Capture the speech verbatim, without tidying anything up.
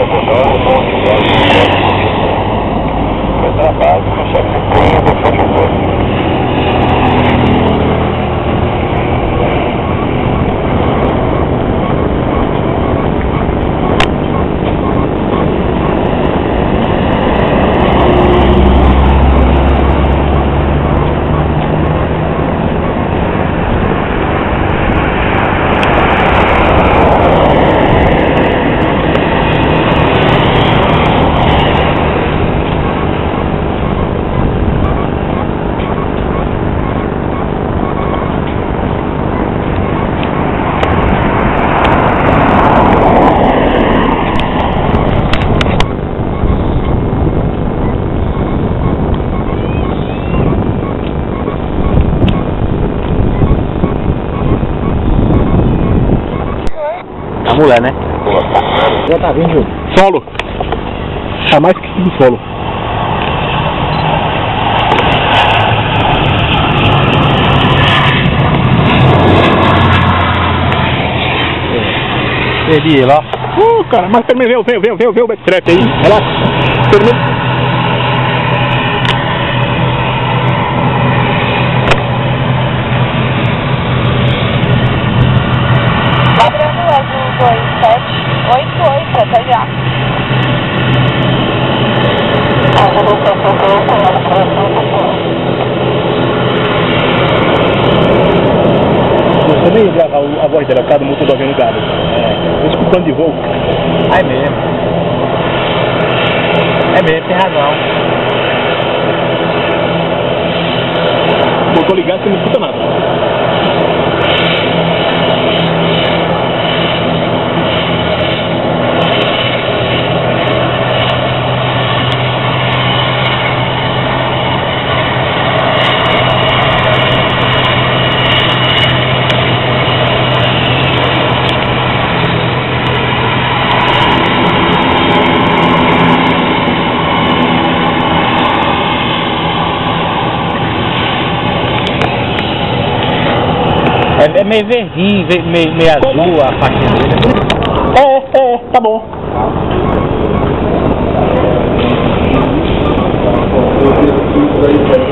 A mulher, né? Já tá vindo. Solo. Tá mais que do solo. Perdi ele, ó. Uh, cara, mas pelo menos veio, veio, veio, veio o backstrap aí. Relaxa. Pelo menos. dois sete oito oito, até já. Você nem grava a voz dela, cada motor do avião ligado. É, escutando de voo. É mesmo. É mesmo, tem razão. Motor ligado, você não escuta nada. É, é meio verdinho, meio, meio azul a parte dele. É, é, tá bom. Thank you.